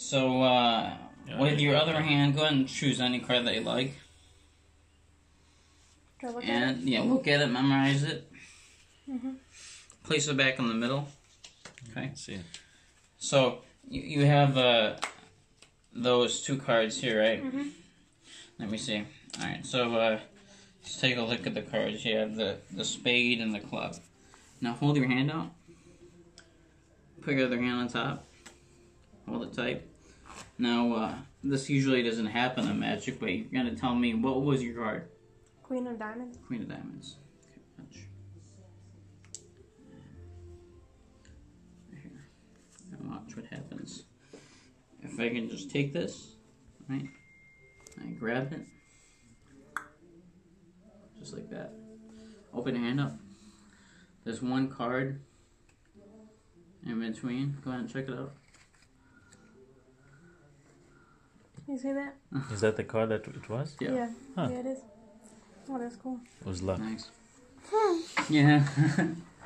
So, with your other hand, go ahead and choose any card that you like. Do I look And, at it? yeah, look at it, memorize it. Mm-hmm. Place it back in the middle. Okay. Let's see. So, you have those two cards here, right? Mm-hmm. Let me see. Alright, so, let's take a look at the cards. You have the spade and the club. Now, hold your hand out. Put your other hand on top. Hold it tight. Now, this usually doesn't happen in Magic, but you're going to tell me, what was your card? Queen of diamonds. Queen of diamonds. Okay, touch. Right here. And watch what happens. If I can just take this, right? I grab it. Just like that. Open your hand up. There's one card in between. Go ahead and check it out. You see that? Is that the card that it was? Yeah. Yeah, Huh. yeah it is. Oh, that's cool. It was luck. Nice. Yeah.